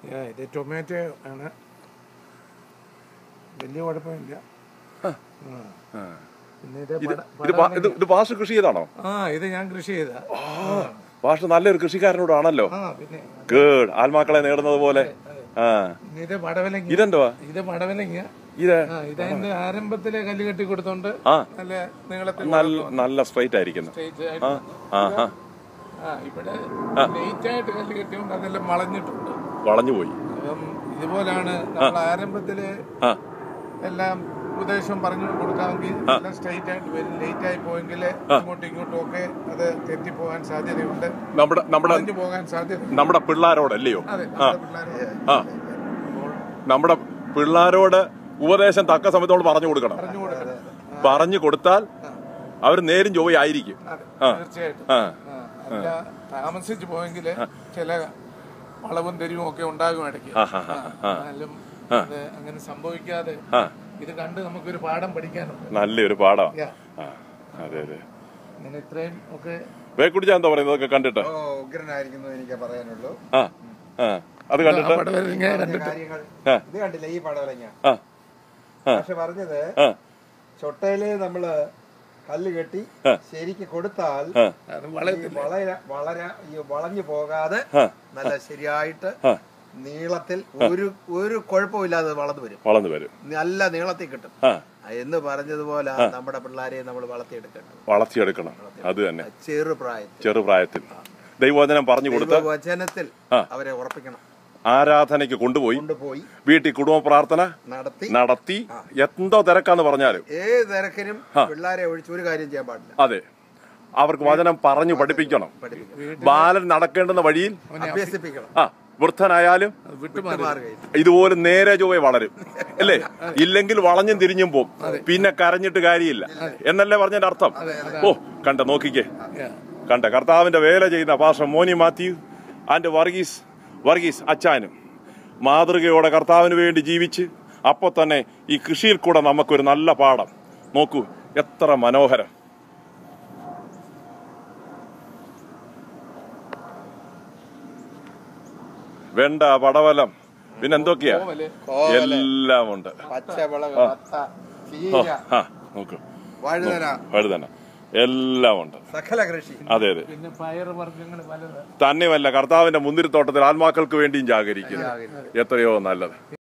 ഇത് ടൊമാറ്റോ ആണ്, വലിയ കുഴപ്പമില്ല. ഇത് പാഷ കൃഷി ചെയ്താണോ? ഇത് ഞാൻ കൃഷി ചെയ്ത. പാഷ നല്ലൊരു കൃഷിക്കാരനോടാണല്ലോ. ഗുഡ്. ആത്മാക്കളെ നേടുന്നത് പോലെ. ഇത് പടവലങ്ങ. ഇതെന്തുവാ? ഇത് പടവലങ്ങ. ഇതതിന്റെ ആരംഭത്തിലെ കല്ല് കെട്ടി കൊടുത്തോണ്ട് നല്ല നീളത്തിൽ നല്ല സ്ട്രൈറ്റ് ആയിരിക്കുന്നു. ഇവിടെ ലേറ്റ് ആയിട്ട് കല്ല് കെട്ടിയോണ്ട് അതെല്ലാം വളഞ്ഞിട്ടുണ്ട്, വളഞ്ഞുപോയി. അപ്പം ഇതുപോലാണ് നമ്മൾ ആരംഭത്തില് എല്ലാം ഉപദേശം പറഞ്ഞു കൊടുക്കാമെങ്കിൽ എല്ലാം സ്ട്രൈറ്റ് ആയിട്ട് വരും. ലേറ്റ് ആയി പോയെങ്കിൽ ഇങ്ങോട്ടും ഇങ്ങോട്ടും ഒക്കെ അത് തെറ്റിപ്പോകാൻ സാധ്യതയുണ്ട്, പോകാൻ സാധ്യത. നമ്മുടെ പിള്ളേരോടല്ലയോ? അതെ, നമ്മുടെ പിള്ളേരോട് ഉപദേശം തക്ക സമയത്തോട് പറഞ്ഞു കൊടുക്കണം. പറഞ്ഞു കൊടുത്താൽ അവർ നേരും ചൊവ്വയായിരിക്കും. തീർച്ചയായിട്ടും. താമസിച്ചു പോയെങ്കിൽ ചില വളവും തെരുവും ഒക്കെ ഉണ്ടാകും ഇടയ്ക്ക്. അങ്ങനെ സംഭവിക്കാതെ ഇത് കണ്ട് നമുക്കൊരു പാഠം പഠിക്കാനുണ്ട്. നല്ലൊരു പാഠം. അതെ അതെ. അങ്ങനെ ഇത്രയും ഒക്കെ വേക്കുടിച്ചാ എന്താ പറയുന്നത് കണ്ടിട്ട്? ഉഗ്രനായിരിക്കുന്നു എനിക്ക് പറയാനുള്ളൂ. അത് കണ്ടിട്ട് ഇത് കണ്ടില്ല ഈ പടവലങ്ങ. പക്ഷെ പറഞ്ഞത് ചൊട്ടയില് നമ്മള് കല്ല് കെട്ടി ശരിക്ക് കൊടുത്താൽ വളഞ്ഞു പോകാതെ നല്ല ശരിയായിട്ട് നീളത്തിൽ ഒരു കുഴപ്പമില്ലാതെ വളർന്നു വരും. നല്ല നീളത്തിൽ കിട്ടും എന്ന് പറഞ്ഞതുപോലെ നമ്മുടെ പിള്ളേരെ നമ്മൾ വളർത്തിയെടുക്കണം. അത് തന്നെ. ചെറുപ്രായത്തിൽ ദൈവവചനം പറഞ്ഞു കൊടുത്ത് വചനത്തിൽ അവരെ ഉറപ്പിക്കണം. ആരാധനയ്ക്ക് കൊണ്ടുപോയി വീട്ടിൽ കുടുംബ പ്രാർത്ഥന നടത്തി എന്തോ തിരക്കാന്ന് പറഞ്ഞാലും ഏത് തിരക്കിനും പിള്ളേരെ ഒഴിച്ച് ഒരു കാര്യം ചെയ്യാൻ പാടില്ല. അതെ, അവർക്ക് വചനം പറഞ്ഞു പഠിപ്പിക്കണം. ബാലൻ നടക്കേണ്ടുന്ന വഴിയിൽ അഭ്യസിപ്പിക്കണം. വൃദ്ധനായാലും ഇതുപോലെ നേരെ ചൊവ്വേ വളരും അല്ലേ? ഇല്ലെങ്കിൽ വളഞ്ഞും തിരിഞ്ഞും പോവും, പിന്നെ കരഞ്ഞിട്ട് കാര്യമില്ല എന്നല്ലേ പറഞ്ഞതിന്റെ അർത്ഥം? ഓ കണ്ട, നോക്കിക്കേ, കണ്ട കർത്താവിന്റെ വേല ചെയ്യുന്ന pastor Moni Mathew and Varghese അച്ചാനും മാതൃകയോടെ കർത്താവിന് വേണ്ടി ജീവിച്ച് അപ്പൊ തന്നെ ഈ കൃഷിയിൽ കൂടെ നമുക്കൊരു നല്ല പാഠം. നോക്കൂ എത്ര മനോഹരം. വെണ്ട, പടവലം, പിന്നെന്തൊക്കെയാ, എല്ലാം ഉണ്ട്. നോക്കൂ, വഴുതന എല്ലാം ഉണ്ട്. സകല കൃഷി. അതെ അതെ. തന്നെയുമല്ല, കർത്താവിന്റെ മുന്തിരിത്തോട്ടത്തിൽ ആത്മാക്കൾക്ക് വേണ്ടിയും ജാഗരിക്കുന്നു. എത്രയോ നല്ലത്.